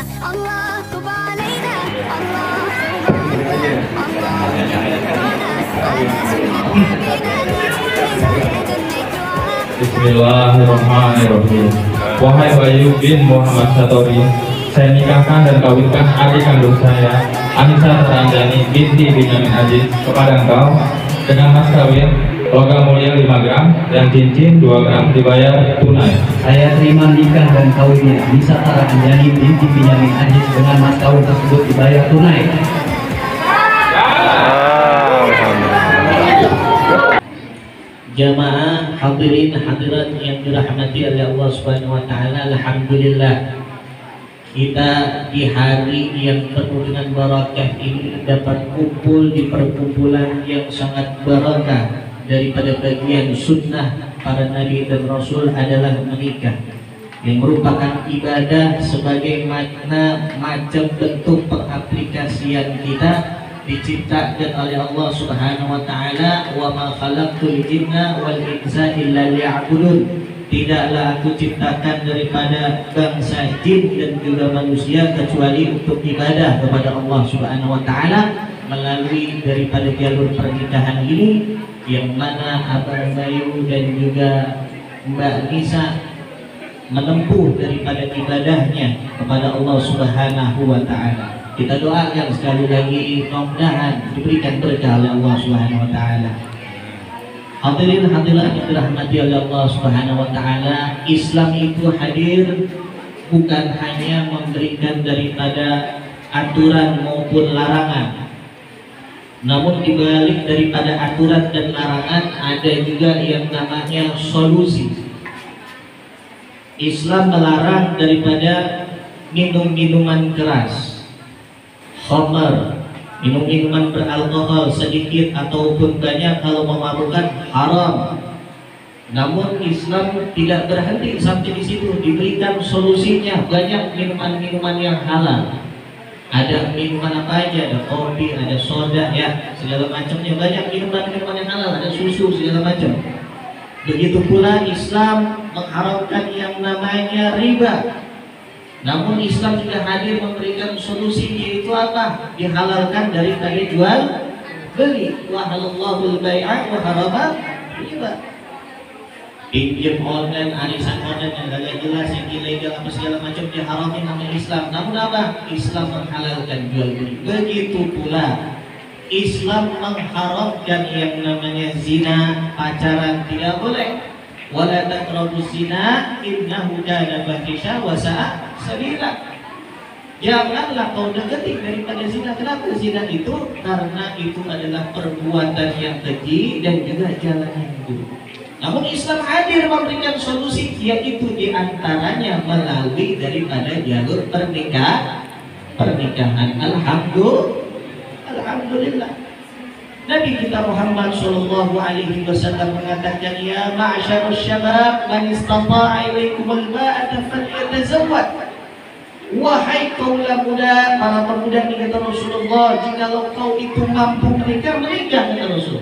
الله تب علينا الله أكبر الله على سنة Bismillahirrahmanirrahim. Wahai Bayu bin Muhammad Satori, saya nikahkan dan kawinkan adik kandung saya, Anissa Taranjani binti Binyamin Aziz, kepada engkau dengan mas kawin logam mulia 5 gram dan cincin 2 gram dibayar tunai. Saya terima nikah dan kawinnya Anissa Taranjani binti Binyamin Aziz dengan mas kawin tersebut dibayar tunai. Jamaah hadirin hadirat yang dirahmati oleh Allah Subhanahu wa taala, alhamdulillah kita di hari yang penuh dengan barakah ini dapat kumpul di perkumpulan yang sangat barakah. Daripada bagian sunnah para nabi dan rasul adalah menikah, yang merupakan ibadah sebagai macam bentuk pengaplikasian kita diciptakan oleh Allah Subhanahu wa taala, wa ma khalaqtul jinna wal insa illa liya'budun. Tidaklah aku ciptakan daripada bangsa jin dan juga manusia kecuali untuk ibadah kepada Allah Subhanahu wa taala melalui daripada jalur pernikahan ini, yang mana Abang Bayu dan juga Mbak Nisa menempuh daripada ibadahnya kepada Allah Subhanahu wa taala. Kita doakan sekali lagi mudah-mudahan diberikan berkah oleh Allah Subhanahu wa taala. Hadirin hadirat yang dirahmati oleh Allah Subhanahu wa taala, Islam itu hadir bukan hanya memberikan daripada aturan maupun larangan, namun dibalik daripada aturan dan larangan ada juga yang namanya solusi. Islam melarang daripada minum-minuman keras, khamar, minum-minuman beralkohol sedikit ataupun banyak kalau memabukkan haram. Namun Islam tidak berhenti sampai di situ, diberikan solusinya, banyak minuman-minuman yang halal. Ada minuman apa aja, ada kopi, ada soda, ya segala macamnya, banyak minuman-minuman yang halal, ada susu segala macam. Begitu pula Islam mengharamkan yang namanya riba. Namun Islam juga hadir memberikan solusi, yaitu apa? Dihalalkan daripada jual beli. Wa halallahu al-bai'a wa harama riba. Pinjam online, arisan online yang gak jelas, yang ilegal apa segala macam diharamin nama Islam. Namun apa? Islam menghalalkan jual beli. Begitu pula Islam mengharamkan yang namanya zina, pacaran tidak boleh. Wala taqrabuz zina innahu kana fahisha wa sa'a sabila. Janganlah kau dekati daripada zina. Kenapa zina itu? Karena itu adalah perbuatan yang keji dan juga jalan yang buruk. Namun Islam hadir memberikan solusi, yaitu diantaranya melalui daripada jalur pernikahan. Alhamdulillah. Nabi kita Muhammad sallallahu alaihi wasallam mengatakan, ya ma'syarus syabab man istata'a ilaikumul ba'ata falyatazawwaj. Wahai kaum muda, para pemuda, kata Rasulullah, jikalau kau itu mampu menikah, kata Rasul.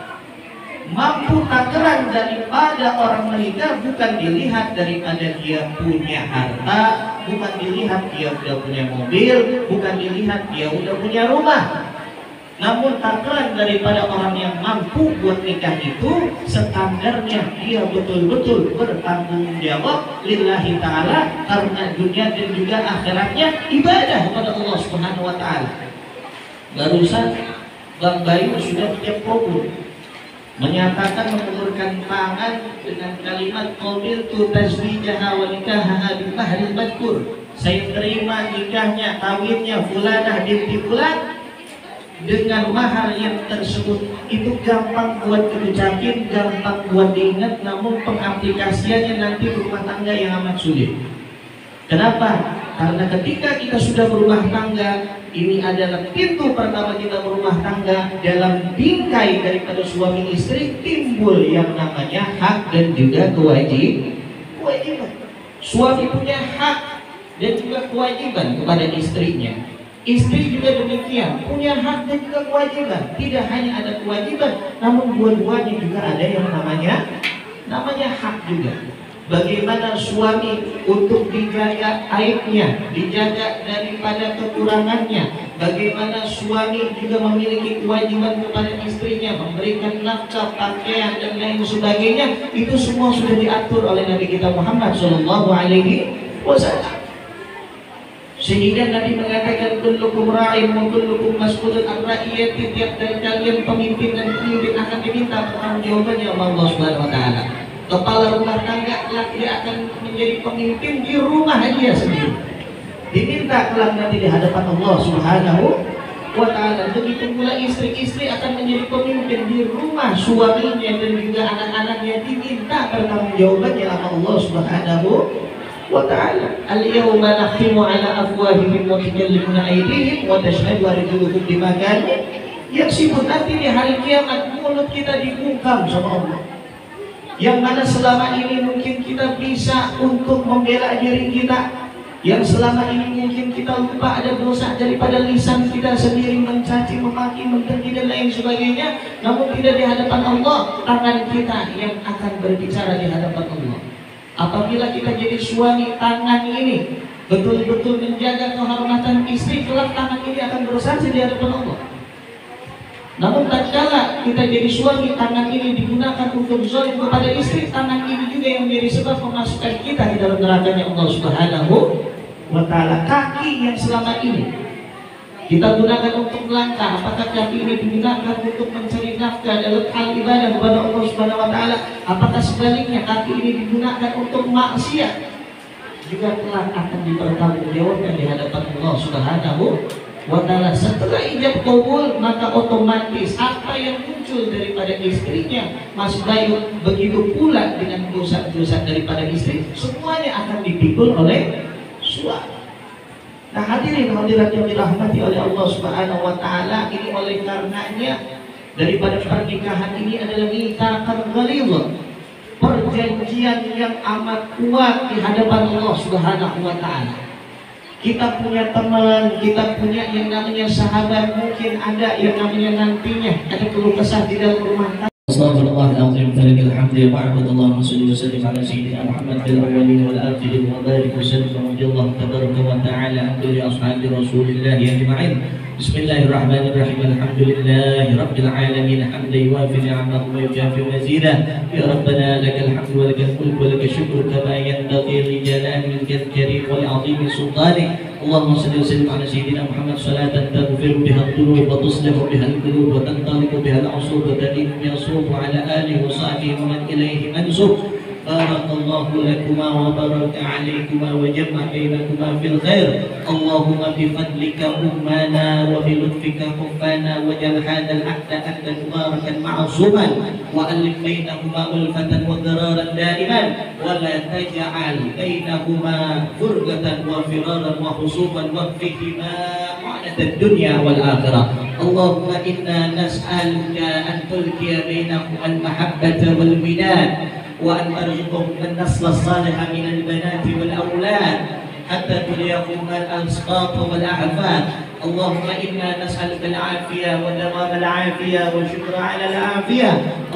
Mampu takaran daripada orang menikah bukan dilihat daripada dia punya harta, bukan dilihat dia udah punya mobil, bukan dilihat dia udah punya rumah. Namun takaran daripada orang yang mampu buat nikah itu standarnya dia betul-betul bertanggung jawab lillahi ta'ala, karena dunia dan juga akhiratnya ibadah kepada Allah Subhanahu wa ta'ala. Barusan Bang Bayu sudah tiap program menyatakan mengulurkan tangan dengan kalimat qabiltu tazwijaha wa nikahaha bil mahril madhkur. Saya terima nikahnya, kawinnya fulanah binti fulan dengan mahar yang tersebut. Itu gampang buat diucapin, gampang buat diingat, namun pengaplikasiannya nanti berumah tangga yang amat sulit. Kenapa? Karena ketika kita sudah berumah tangga, ini adalah pintu pertama kita berumah tangga. Dalam bingkai daripada suami istri timbul yang namanya hak dan juga kewajiban. Suami punya hak dan juga kewajiban kepada istrinya. Istri juga demikian, punya hak dan juga kewajiban. Tidak hanya ada kewajiban, namun dua-duanya juga ada yang namanya hak juga. Bagaimana suami untuk dijaga aibnya, dijaga daripada kekurangannya. Bagaimana suami juga memiliki kewajiban kepada istrinya, memberikan nafkah, pakaian dan lain sebagainya. Itu semua sudah diatur oleh Nabi kita Muhammad Shallallahu Alaihi Wasallam. Sehingga Nabi mengatakan kullukum ra'in wa kullukum mas'ulun an ra'iyati. Tiap dari kalian pemimpin dan pemimpin akan diminta pertanggungjawabannya oleh Allah Subhanahu wa taala. Kepala rumah tangga kelak dia akan menjadi pemimpin di rumah dia sendiri. Diminta kelak nanti di hadapan Allah Subhanahu wa taala. Begitu pula istri-istri akan menjadi pemimpin di rumah suaminya dan juga anak-anaknya, diminta pertanggungjawabannya oleh Allah Subhanahu wa ta'ala. Al-yawma nakhtimu ala afwahihim wa tukallimuna aydihim wa tashhadu arjuluhum bima kanu yaksibun. Nanti di hari kiamat mulut kita dibungkam sama Allah. Yang mana selama ini mungkin kita bisa untuk membela diri kita, yang selama ini mungkin kita lupa ada dosa daripada lisan kita sendiri, mencaci, memaki, menterki dan lain sebagainya. Namun tidak di hadapan Allah, tangan kita yang akan berbicara di hadapan Allah. Apabila kita jadi suami, tangan ini betul-betul menjaga kehormatan istri, kelak tangan ini akan bersaksi di hadapan Allah. Namun tatkala kita jadi suami, tangan ini digunakan untuk zalim kepada istri, tangan ini juga yang menjadi sebab memasukkan kita di dalam nerakanya Allah Subhanahu wa taala. Kaki yang selama ini kita gunakan untuk melangkah, apakah kaki ini digunakan untuk mencari nafkah dalam hal ibadah kepada Allah Subhanahu wa taala? Apakah sebaliknya kaki ini digunakan untuk maksiat? Juga kelak akan dipertanggungjawabkan di hadapan Allah Subhanahu wa taala. Setelah ijab qabul, maka otomatis apa yang muncul daripada istrinya, Mas Bayu, begitu pula dengan dosa-dosa daripada istri, semuanya akan dipikul oleh suami. Nah, hadirin hadirat yang dirahmati oleh Allah Subhanahu wa taala, ini oleh karenanya daripada pernikahan ini adalah mitsaqan ghalidh, perjanjian yang amat kuat di hadapan Allah Subhanahu wa taala. Kita punya teman, kita punya yang namanya sahabat, mungkin ada yang namanya nantinya ada keluh kesah di dalam rumah tangga. Astagfirullahaladzim, walillahilhamdu, wa'abudallahu salli wa sallim ala sayyidina Muhammad fil awwalin wal akhirin wa barik wa sallim wa radiyallahu tabaraka wa ta'ala an kulli ashabi Rasulillah ajma'in. Bismillahirrahmanirrahim. Alhamdulillahi rabbil alamin, hamdan yuwafi ni'amahu wa yukafi mazidah. Ya Rabbana lakal hamdu wa lakal mulku wa lakal syukru kama yanbaghi li jalali wajhikal karim wa li'azimi sultanik. Allahumma salli wa sallim ala sayyidina Muhammad salatan taghfiru biha ad-dhunub wa tuslihu biha al-qulub wa tantaliqu biha al-'usub wa tadimu yasub wa ala alihi wa sahbihi wa man ilayhi mansub. Barakallahu lakuma wa baraka alaikuma wa jama'a bainakuma fil khair. Allahumma bifadlika ummana wa bilutfika kufana wa jal hadal aqda aqda mubarakan ma'asuman wa alif bainahuma ulfatan wa dararan daiman wa la taj'al bainahuma furqatan wa firaran wa husuban wa fihima ma'natad dunya wal akhirah. Allahumma inna nas'aluka an tulkiya bainahum al-mahabbata wal winad وأن أرزقهم النسل الصالح من البنات والأولاد حتى تليقهم الأسقاط والأعفاد. اللهم إنا نسألك العافية ودوام العافية والشكر على العافية.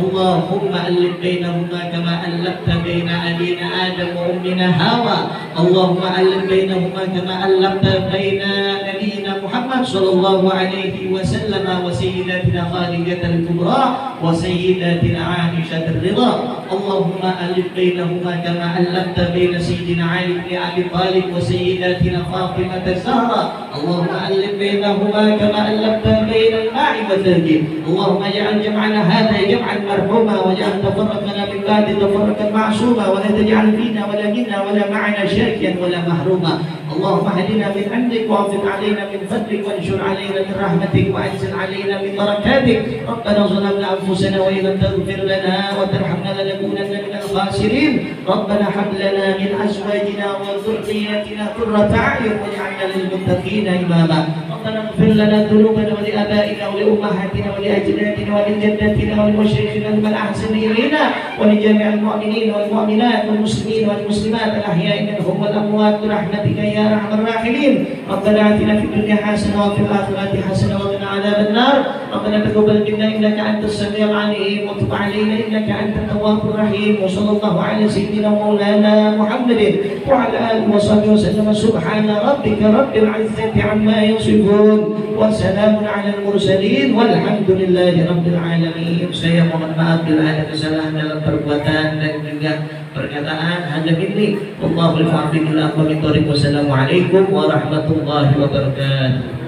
اللهم ألف بينهما كما ألفت بين أبينا آدم وأمنا هاوى. اللهم ألف بينهما كما ألفت بين نبينا محمد صلى الله عليه وسلم وسيداتنا خديجة الكبرى وسيداتنا عائشة الرضا. اللهم ألف بينهما كما ألفت بين سيدنا علي بن أبي طالب وسيداتنا فاطمة الزهراء. اللهم ألف بينهما كما ألفت بين الماء والثلج. اللهم اجعل جمعنا هذا جمعا مرحوما واجعل تفرقنا من بعد تفرقا معصوما ولا تجعل فينا ولا منا ولا معنا شاكيا ولا محروما. اللهم اهدنا من عندك وانفق علينا من فضلك وانشر علينا من رحمتك وانزل علينا من بركاتك. ربنا ظلمنا أنفسنا وإن لم تغفر لنا وترحمنا لنكونن من الخاسرين. ربنا هب لنا من أزواجنا وذرياتنا قرة أعين واجعلنا للمتقين إماما. ربنا اغفر لنا ذنوبنا ولآبائنا ولأمهاتنا ولأجدادنا ولجداتنا ولمشايخنا لمن أحسن إلينا ولجميع المؤمنين والمؤمنات والمسلمين والمسلمات الأحياء منهم والأموات برحمتك يا أرحم الراحمين. ربنا آتنا في الدنيا حسنة وفي الآخرة حسنة وقنا عذاب النار ربنا تقبل منا إنك أنت السميع العليم وتب علينا إنك أنت التواب الرحيم وصلى الله على سيدنا مولانا محمد وعلى آله وصحبه وسلم سبحان ربك رب العزة عما يصفون وسلام على المرسلين والحمد لله رب العالمين. Saya mohon maaf bila ada kesalahan dalam perbuatan dan juga perkataan. Hanya ini. Wallahul muwaffiq ila aqwamit thoriq. Wassalamualaikum warahmatullahi wabarakatuh.